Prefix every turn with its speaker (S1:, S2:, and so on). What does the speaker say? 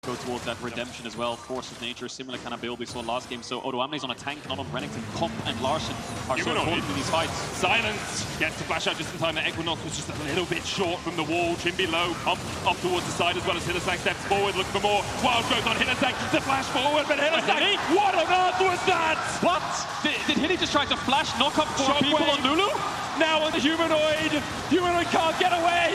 S1: go towards that redemption as well. Force of nature, similar kind of build we saw last game. So Odoamne's on a tank, not on Renekton. Comp and Larsen are so important in these fights.
S2: Silence gets to flash out just in time. The Equinox was just a little bit short from the wall. Trim below, Comp up towards the side as well as Hylissang steps forward, looking for more. Wild growth on Hylissang to flash forward, but Hylissang, what on earth was that?
S1: What? Did Hilly just try to flash knock up 4 people on Lulu?
S2: Now on the humanoid can't get away.